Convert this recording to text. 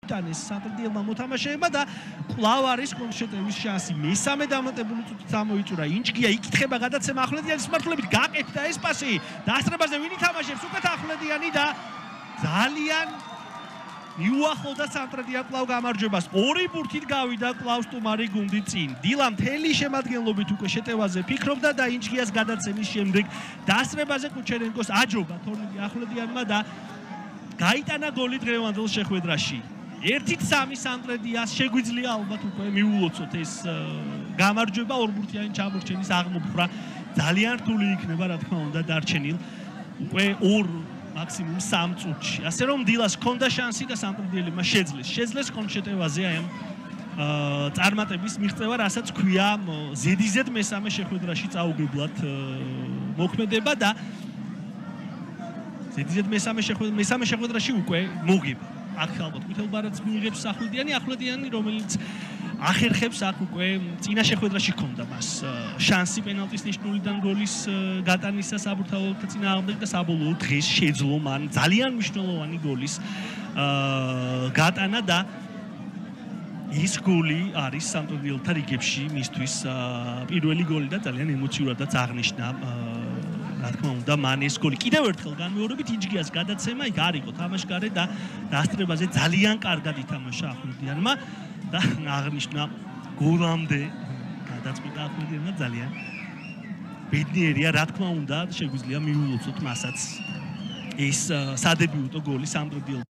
იტანეს სამტრედიელმა მოთამაშეებმა და კვლავ არის კონშეტევის შანსი. მესამე დამატებული წუთით ამოიწურა ინჭგია, იკითხება გადაცემა ახვლედიანის მართლებით, გაკეთდა ეს პასი. დასწრებაზე ვინ ითამაშებს უკეთ ახვლედიანი და ძალიან მიუახლოვდა სამტრედია კვლავ გამარჯვებას. ორი ბურთით გავიდა კვლავ სტუმარი გუნდი წინ. დილა მთელი შემადგენლობით უკვე შეტევაზე ფიქრობდა და ინჭგიას გადაცემის შემდეგ დასწრებაზე კუჩერენკოს აჯობა თორნიკე ახვლედიანმა და გაიტანა გოლი დღევანდელ შეხვედრაში. 1-3 სამტრედიას შეგვიძლია ალბათ უკვე მიულოცოთ ეს გამარჯვება ორბურთიანი ჩამორჩენის აღმოფხვრა. ძალიან რთული იქნება რა თქმა უნდა დარჩენილ უკვე 2 მაქსიმუმ 3 წუთში. ასე რომ დილას ჰქონდა შანსი და სამტრედიელებმა შეძლეს კონშეტევაზე აი ამ წარმატების მიღწევა, რასაც ქვია ზედიზედ მესამე შეხვედრაში წაუგებლად მოქმედება და ზედიზედ მესამე შეხვედრაში უკვე მოგება. აქ ალბათ მითელბარაც მიიღებს ახვლედიანი, რომელიც ახერხებს აქ უკვე წინა შეხვედრაში ჰქონდა მას შანსი პენალტის ნიშნულიდან გოლის გატანისა საბურთალოთა წინააღმდეგ და საბოლოო დღეს შეძლო მან ძალიან მნიშვნელოვანი გოლის გატანა და ის გოლი არის სამტრედიელთა რიგებში მისთვის პირველი გოლი და ძალიან ემოციურადაც აღნიშნა რა თქმა უნდა მან ეს გოლი კიდევ ერთხელ განმეორებით ინჭგიას გადაცემა იქ არ იყო თამაშგარე და დასწრებაზე ძალიან კარგად ითამაშა ახვლედიანმა და აღნიშნა გოლამდე გადაწყვიტა ახვლედიანმა ძალიან ბედნიერია რა თქმა უნდა შეგვიძლია მიულოცოთ მასაც ეს სადებიუტო გოლი სამტრედიელთა